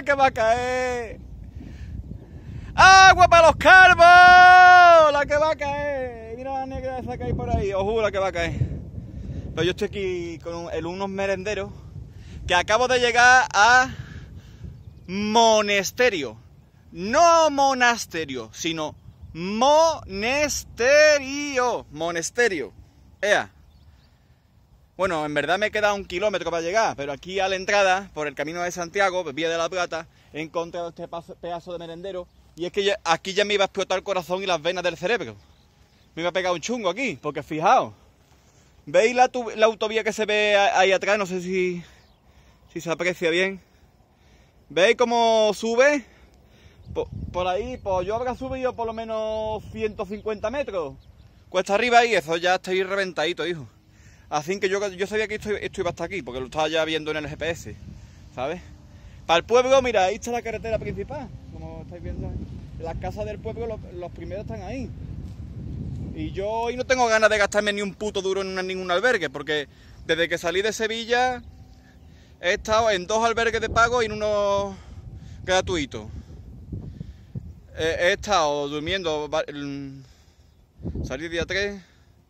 que va a caer! ¡Agua para los calvos! ¡La que va a caer! Mira la negra esa que hay por ahí, os juro la que va a caer. Pero yo estoy aquí con unos merenderos que acabo de llegar a Monesterio. No monasterio, sino Monesterio. Monesterio. Ea. Bueno, en verdad me queda 1 kilómetro para llegar, pero aquí a la entrada, por el camino de Santiago, Vía de la Plata, he encontrado este pedazo de merendero. Y es que aquí ya me iba a explotar el corazón y las venas del cerebro. Me iba a pegar un chungo aquí, porque fijaos. ¿Veis la autovía que se ve ahí atrás? No sé si se aprecia bien. ¿Veis cómo sube? Por ahí, pues yo habrá subido por lo menos 150 metros. Cuesta arriba y eso ya estoy reventadito, hijo. Así que yo sabía que esto iba hasta aquí, porque lo estaba ya viendo en el GPS, ¿sabes? Para el pueblo, mira, ahí está la carretera principal, como estáis viendo. Las casas del pueblo, los primeros están ahí. Y yo hoy no tengo ganas de gastarme ni un puto duro en ningún albergue, porque desde que salí de Sevilla he estado en 2 albergues de pago y en uno gratuito. He estado durmiendo, salí día 3,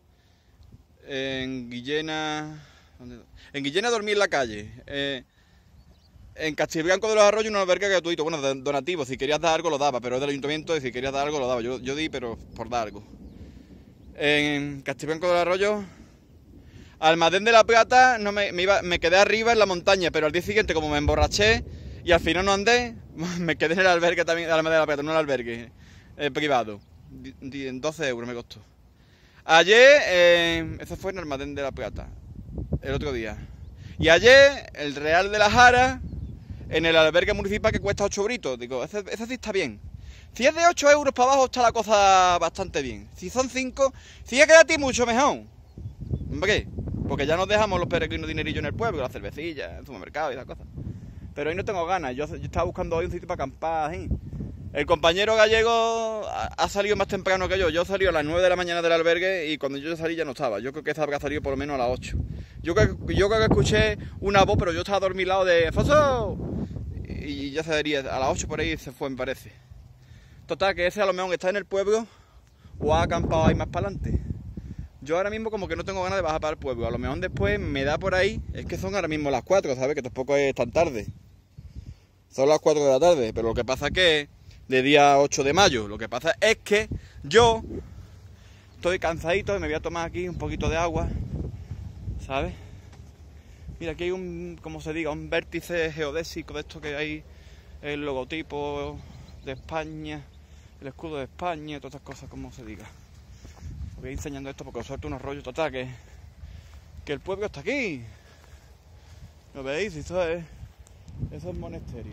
en Guillena dormí en la calle. En Castiblanco de los Arroyos un albergue gratuito, bueno, donativo, si querías dar algo lo daba, pero es del ayuntamiento y si querías dar algo lo daba, yo di, pero por dar algo. En Castiblanco de los Arroyos, Almadén de la Plata, me quedé arriba en la montaña, pero al día siguiente como me emborraché y al final no andé, me quedé en el albergue también de Almadén de la Plata, no el albergue privado, 12 euros me costó. Ayer, eso fue en Almadén de la Plata, el otro día. Y ayer, el Real de la Jara, en el albergue municipal que cuesta 8 euritos. Digo, ese sí está bien. Si es de 8 euros para abajo está la cosa bastante bien. Si son 5, si es gratis mucho mejor. Hombre, porque ya nos dejamos los peregrinos dinerillo en el pueblo, la cervecilla, el supermercado y esas cosas. Pero hoy no tengo ganas, yo estaba buscando hoy un sitio para acampar ahí. El compañero gallego ha salido más temprano que yo salí a las 9 de la mañana del albergue y cuando yo salí ya no estaba. Yo creo que habrá salido por lo menos a las 8. Yo creo que escuché una voz, pero yo estaba dormilado de ¡Foso! Y ya se vería, a las 8 por ahí se fue, me parece. Total, que ese a lo mejor está en el pueblo o ha acampado ahí más para adelante. Yo ahora mismo como que no tengo ganas de bajar para el pueblo. A lo mejor después me da por ahí, es que son ahora mismo las 4, ¿sabes? Que tampoco es tan tarde. Son las 4 de la tarde, pero lo que pasa es que de día 8 de mayo, lo que pasa es que yo estoy cansadito y me voy a tomar aquí un poquito de agua, ¿sabes? Mira, aquí hay como se diga, un vértice geodésico de esto que hay, el logotipo de España, el escudo de España, todas estas cosas, como se diga. Os voy enseñando esto porque os suelto unos rollos total, que el pueblo está aquí. ¿Lo veis? Eso es Monesterio.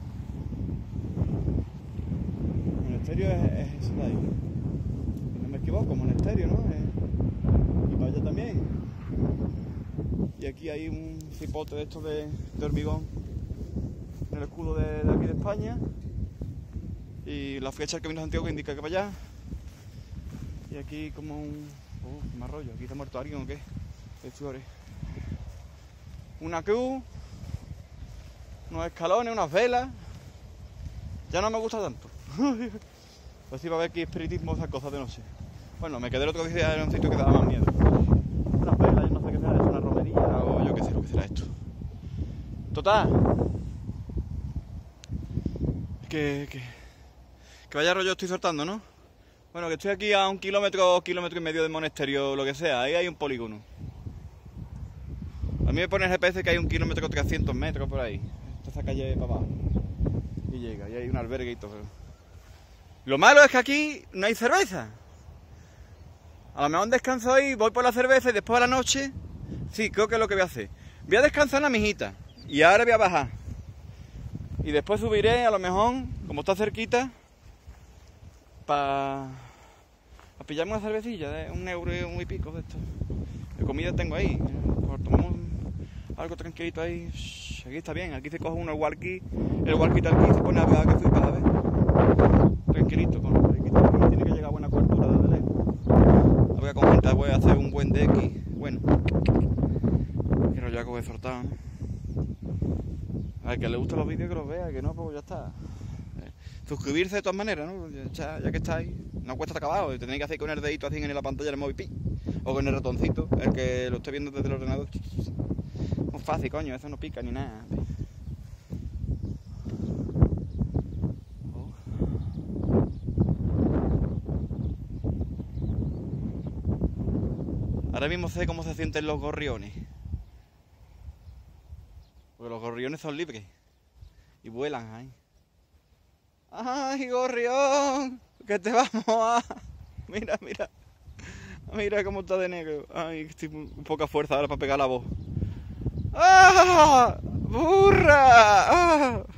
Monesterio es eso de ahí. Si no me equivoco, Monesterio, ¿no? Y para allá también. Y aquí hay un cipote de estos de hormigón en el escudo de aquí de España. Y la flecha del Camino de Santiago que indica que para allá. Y aquí como un... qué más rollo. ¿Aquí está muerto alguien o qué? Hay flores. Una cruz. Unos escalones, unas velas. Ya no me gusta tanto. Pues sí, va a ver aquí espiritismo, esas cosas de noche. Bueno, me quedé el otro día en un sitio que daba más miedo. Unas velas, yo no sé qué será, es una romería o yo qué sé lo que será esto. Total. Que vaya rollo estoy soltando, ¿no? Bueno, que estoy aquí a 1 kilómetro, kilómetro y medio del monasterio, lo que sea. Ahí hay un polígono. A mí me pone el GPS que hay 1 kilómetro 300 metros por ahí. Esta calle para abajo. Y llega, y hay un albergue y todo. Lo malo es que aquí no hay cerveza. A lo mejor descanso ahí, voy por la cerveza y después a la noche... Sí, creo que es lo que voy a hacer. Voy a descansar en la mijita. Y ahora voy a bajar. Y después subiré, a lo mejor, como está cerquita, para pillarme una cervecilla de 1 euro y pico de esto. De comida tengo ahí. Pues tomamos algo tranquilito ahí. Aquí está bien, aquí se coge uno el walkie-talkie se pone a hablar que flipa, ¿sabes? Tranquilito, aquí tiene que llegar a buena cobertura desde lejos. Voy a comentar, voy a hacer un buen DX. Bueno, quiero ya que voy soltado, ¿no? Al que le gustan los vídeos que los vea, que no, pues ya está. Suscribirse de todas maneras, ¿no? Ya que estáis, no cuesta trabajo, tenéis que hacer con el dedito así en la pantalla del móvil, pi, o con el ratoncito, el que lo esté viendo desde el ordenador. Muy fácil, coño, eso no pica ni nada. Ahora mismo sé cómo se sienten los gorriones. Porque los gorriones son libres y vuelan ahí. ¡Ay, gorrión! ¡Que te vamos a...! Mira, mira. Mira cómo está de negro. Ay, estoy con poca fuerza ahora para pegar la voz. ¡Ah! ¡Burra! ¡Ah!